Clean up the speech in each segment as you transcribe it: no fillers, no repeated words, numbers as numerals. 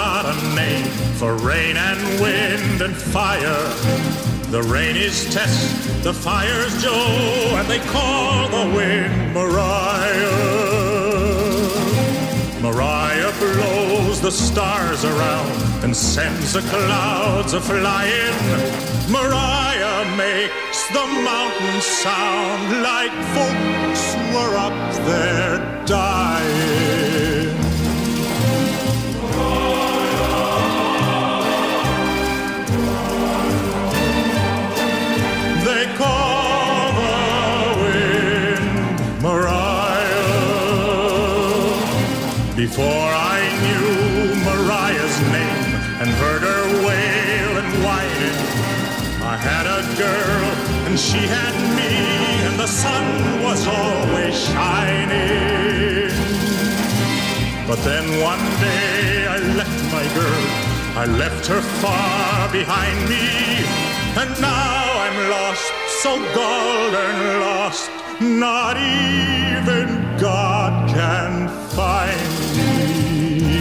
got a name for rain and wind and fire. The rain is Tess, the fire's Joe, and they call the wind Mariah. Mariah blows the stars around and sends the clouds a-flying. Mariah makes the mountains sound like folks were up there dying. They call the wind Mariah. Before I knew Mariah's name and heard her wail and whining, I had a girl and she had me, and the sun was always shining. But then one day I left my girl, I left her far behind me, and now I'm lost, so golden lost, not even God can find me.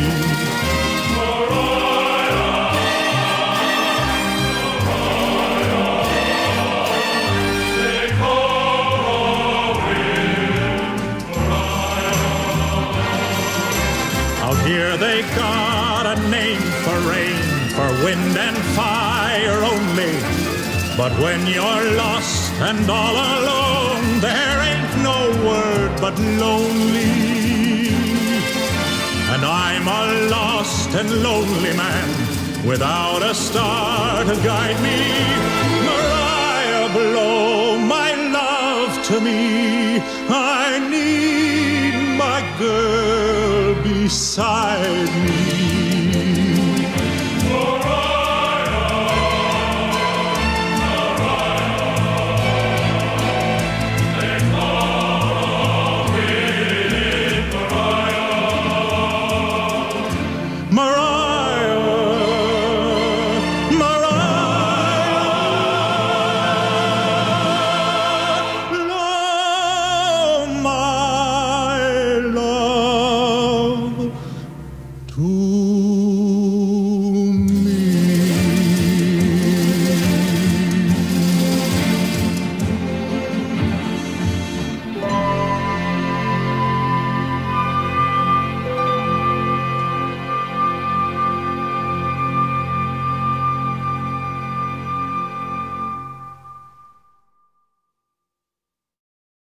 Out here they got a name for rain, for wind and fire only. But when you're lost and all alone, there ain't no word but lonely. And I'm a lost and lonely man, without a star to guide me. Mariah, blow my love to me. I need my girl beside me.